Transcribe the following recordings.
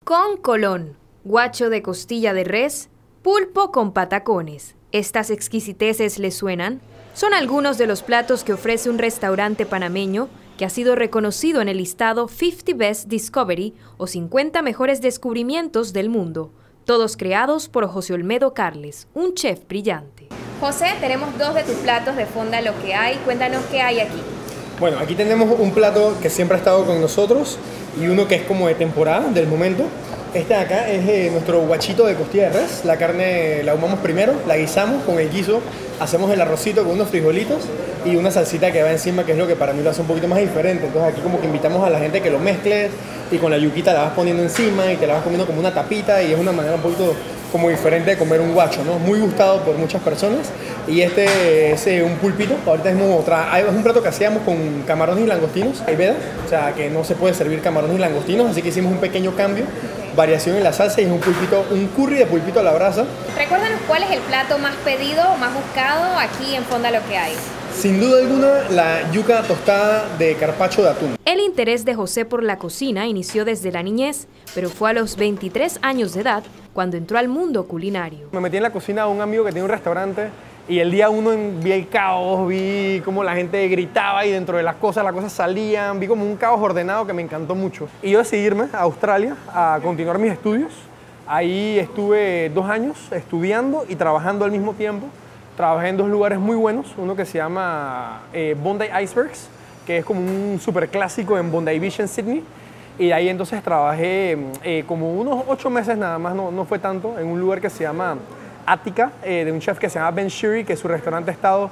Con colón, guacho de costilla de res, pulpo con patacones. ¿Estas exquisiteces les suenan? Son algunos de los platos que ofrece un restaurante panameño que ha sido reconocido en el listado 50 Best Discovery o 50 mejores descubrimientos del mundo, todos creados por José Olmedo Carles, un chef brillante. José, tenemos dos de tus platos de Fonda Lo Que Hay. Cuéntanos qué hay aquí. Bueno, aquí tenemos un plato que siempre ha estado con nosotros y uno que es como de temporada, del momento. Este de acá es nuestro guachito de costilla de res. La carne la ahumamos primero, la guisamos con el guiso, hacemos el arrocito con unos frijolitos y una salsita que va encima, que es lo que para mí lo hace un poquito más diferente. Entonces aquí como que invitamos a la gente que lo mezcle y con la yuquita la vas poniendo encima y te la vas comiendo como una tapita, y es una manera un poquito como diferente de comer un guacho, ¿no? Muy gustado por muchas personas. Y este es un pulpito. Ahorita es un plato que hacíamos con camarones y langostinos, veda, o sea que no se puede servir camarones y langostinos, así que hicimos un pequeño cambio, variación en la salsa, y es un pulpito, un curry de pulpito a la brasa. Recuérdanos cuál es el plato más pedido, más buscado aquí en Fonda Lo Que Hay. Sin duda alguna, la yuca tostada de carpaccio de atún. El interés de José por la cocina inició desde la niñez, pero fue a los 23 años de edad cuando entró al mundo culinario. Me metí en la cocina de un amigo que tiene un restaurante y el día uno vi el caos, vi cómo la gente gritaba y dentro de las cosas salían, vi como un caos ordenado que me encantó mucho. Y yo decidí irme a Australia a continuar mis estudios. Ahí estuve 2 años estudiando y trabajando al mismo tiempo. Trabajé en 2 lugares muy buenos, uno que se llama Bondi Icebergs, que es como un super clásico en Bondi Beach en Sydney. Y ahí entonces trabajé como unos 8 meses nada más, no fue tanto, en un lugar que se llama Attica, de un chef que se llama Ben Shiri, que su restaurante ha estado,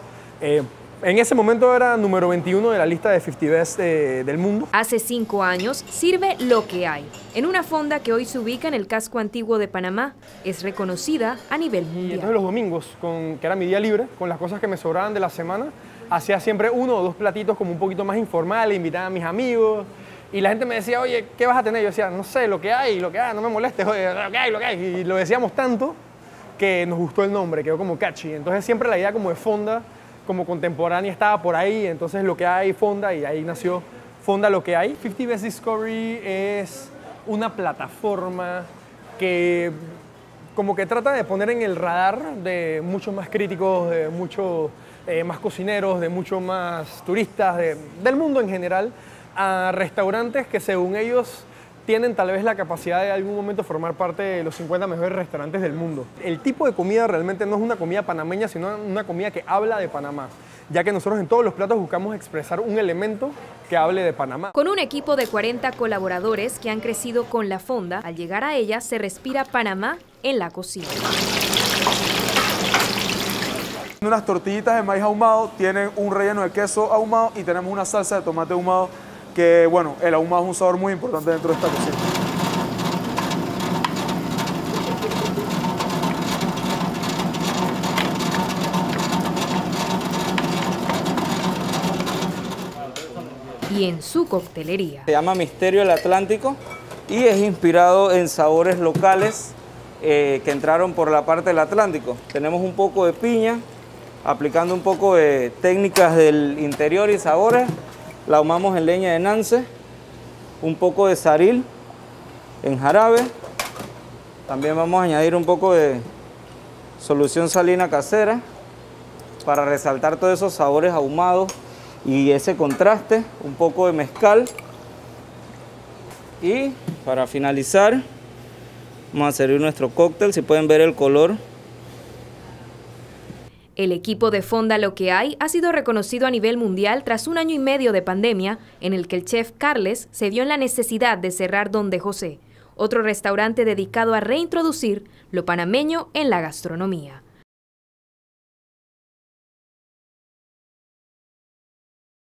en ese momento era número 21 de la lista de 50 Best del mundo. Hace 5 años sirve Lo Que Hay, en una fonda que hoy se ubica en el casco antiguo de Panamá. Es reconocida a nivel mundial. Y entonces los domingos, que era mi día libre, con las cosas que me sobraban de la semana, hacía siempre 1 o 2 platitos como un poquito más informales, invitaba a mis amigos. Y la gente me decía, oye, ¿qué vas a tener? Yo decía, no sé, lo que hay, no me molestes, oye, lo que hay, lo que hay. Y lo decíamos tanto que nos gustó el nombre, quedó como catchy. Entonces siempre la idea como de fonda, como contemporánea, estaba por ahí. Entonces Lo Que Hay, fonda, y ahí nació Fonda Lo Que Hay. 50 Best Discovery es una plataforma que como que trata de poner en el radar de muchos más críticos, de muchos más cocineros, de muchos más turistas, del mundo en general, a restaurantes que según ellos tienen tal vez la capacidad de algún momento formar parte de los 50 mejores restaurantes del mundo. El tipo de comida realmente no es una comida panameña, sino una comida que habla de Panamá, ya que nosotros en todos los platos buscamos expresar un elemento que hable de Panamá. Con un equipo de 40 colaboradores que han crecido con la fonda, al llegar a ella se respira Panamá en la cocina. Unas tortillitas de maíz ahumado, tienen un relleno de queso ahumado y tenemos una salsa de tomate ahumado que, bueno, el ahumado es un sabor muy importante dentro de esta cocina. Y en su coctelería. Se llama Misterio del Atlántico y es inspirado en sabores locales que entraron por la parte del Atlántico. Tenemos un poco de piña, aplicando un poco de técnicas del interior y sabores. La ahumamos en leña de nance, un poco de saril en jarabe. También vamos a añadir un poco de solución salina casera para resaltar todos esos sabores ahumados y ese contraste, un poco de mezcal. Y para finalizar, vamos a servir nuestro cóctel. Si pueden ver el color. El equipo de Fonda Lo Que Hay ha sido reconocido a nivel mundial tras 1 año y medio de pandemia, en el que el chef Carles se vio en la necesidad de cerrar Donde José, otro restaurante dedicado a reintroducir lo panameño en la gastronomía.